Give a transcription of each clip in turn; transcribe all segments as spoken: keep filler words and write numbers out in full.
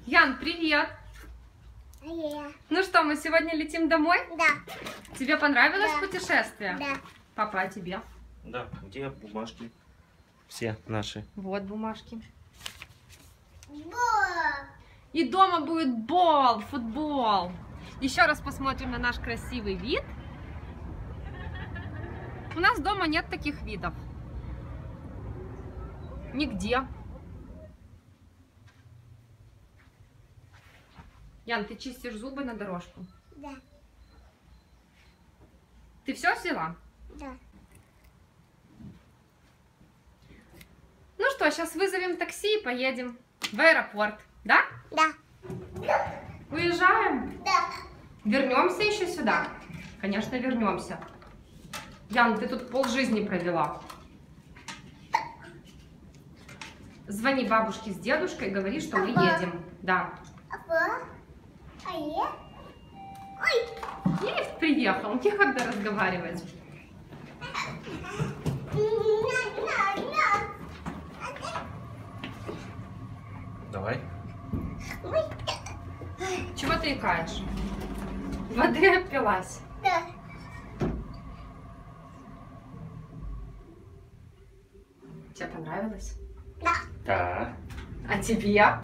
Ян, привет! Привет. Ну что, мы сегодня летим домой? Да. Тебе понравилось Да. путешествие? Да. Папа, а тебе? Да, где бумажки? Все наши. Вот бумажки. Бо. И дома будет бол, футбол. Еще раз посмотрим на наш красивый вид. У нас дома нет таких видов. Нигде. Ян, ты чистишь зубы на дорожку? Да. Ты все взяла? Да. Ну что, сейчас вызовем такси и поедем в аэропорт. Да? Да. Уезжаем? Да. Вернемся еще сюда? Конечно, вернемся. Ян, ты тут полжизни провела. Звони бабушке с дедушкой, говори, что мы Ага. едем. Да. Папа. А я? Ой. Лифт приехал, некогда разговаривать. Давай. Чего ты икаешь? Воды опилась. Да. Тебе понравилось? Да. Да. А тебе?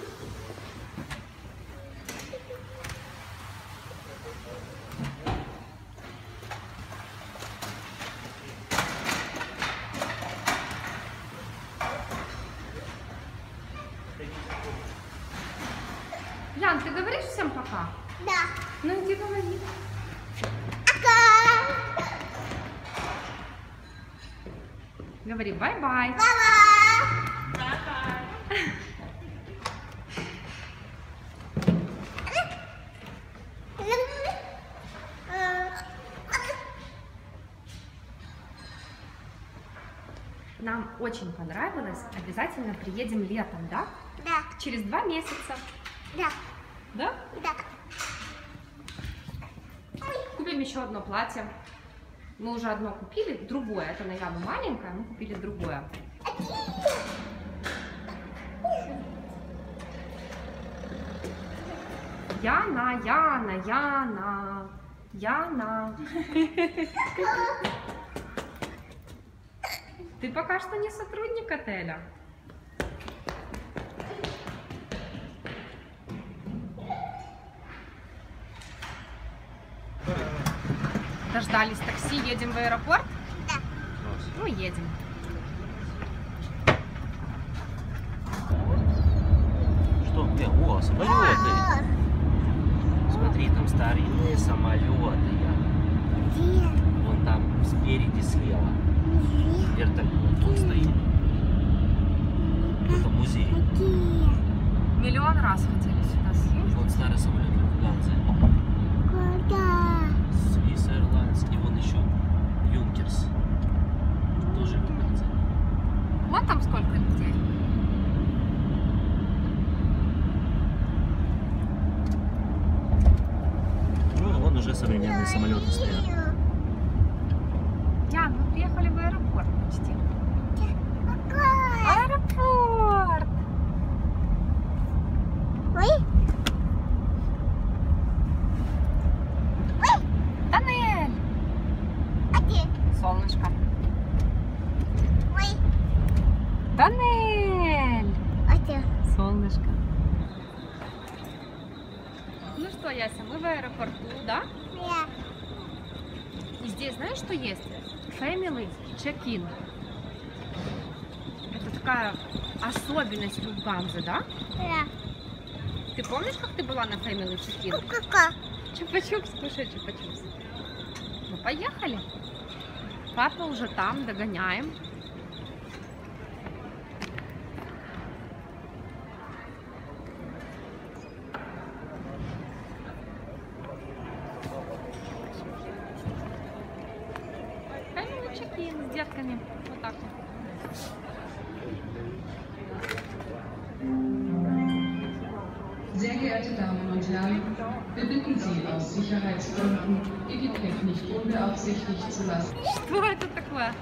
Ян, ты говоришь всем пока? Да. Ну иди говори. Пока. Говори бай-бай. Папа. Нам очень понравилось. Обязательно приедем летом, да? Да. Через два месяца. Да. Да? Да. Купим еще одно платье. Мы уже одно купили, другое. Это, наверное, маленькое, мы купили другое. Яна, Яна, Яна, Яна. Ты пока что не сотрудник отеля. Дождались такси, едем в аэропорт? Да. Ну, едем. Что? Где? О, самолеты. Смотри, там старинные самолеты. Где? Вон там спереди слева. Вертолет тут стоит. Это музей. Какие? Миллион раз хотели сюда съездить. Вот старый самолет в Ганзе. Куда? Swiss Airlines. И вон еще Юнкерс. Тоже в Ганзе. Вон там сколько людей. Ну, вон уже современные самолеты стоят. Ян, мы приехали в аэропорт почти. Какой? Аэропорт! Ой. Тоннель! А где? Солнышко. Ой. Тоннель! А где? Солнышко. Ну что, Яся, мы в аэропорту, да? Я. И здесь знаешь, что есть? Family check-in. Это такая особенность Люфтганзы, да? Я. Ты помнишь, как ты была на Family check-in? Ка-ка. Чупа-чупс, кушай чупа-чупс. Ну, поехали. Папа уже там, догоняем. Family check-in с детками. Вот так вот. Sehr geehrte Damen und Herren, wir bitten Sie aus Sicherheitsgründen, Ihr Gepäck nicht unbeaufsichtigt zu lassen. Что это такое?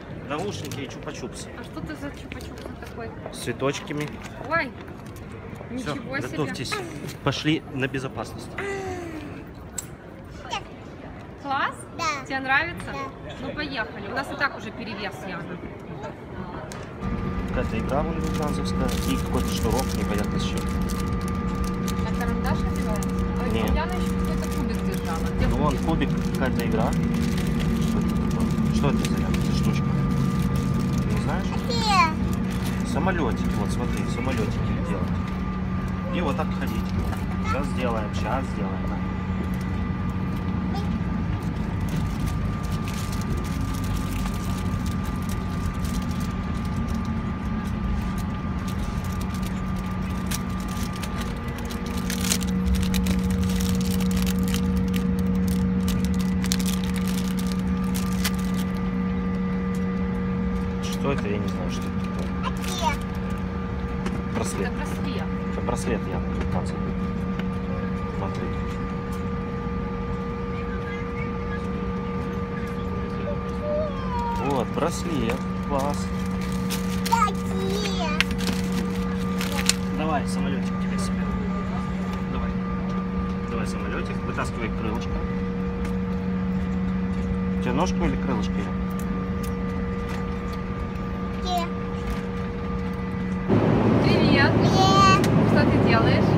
Наушники и чупа-чупс. А что ты за чупа-чупс такой? С цветочками. Ой, Все, Ничего себе. готовьтесь. Пошли на безопасность. Класс? Да. Тебе нравится? Да. Ну поехали. У нас и так уже перевес явно. Какая-то игра вон луганцевская и какой-то шнурок, непонятно с чем. А карандаш называется? Не. Яна еще какой-то кубик держала. Где Ну вон кубик, какая-то игра. Что это такое? Что это за за штучка? Не знаешь? Где? Самолетик, вот смотри, самолетики делать. И вот так ходить. Сейчас сделаем, сейчас сделаем. Да. Что это, я не знаю, что это такое. Где? Браслет. Это браслет. Это браслет я пятнадцать. Смотри. Вот, браслет. Класс. Где? Давай, самолетик тебе себе. Давай. Давай самолетик. Вытаскивай крылышко. У тебя ножка или крылышко? Я? Где? Привет. Где? Что ты делаешь?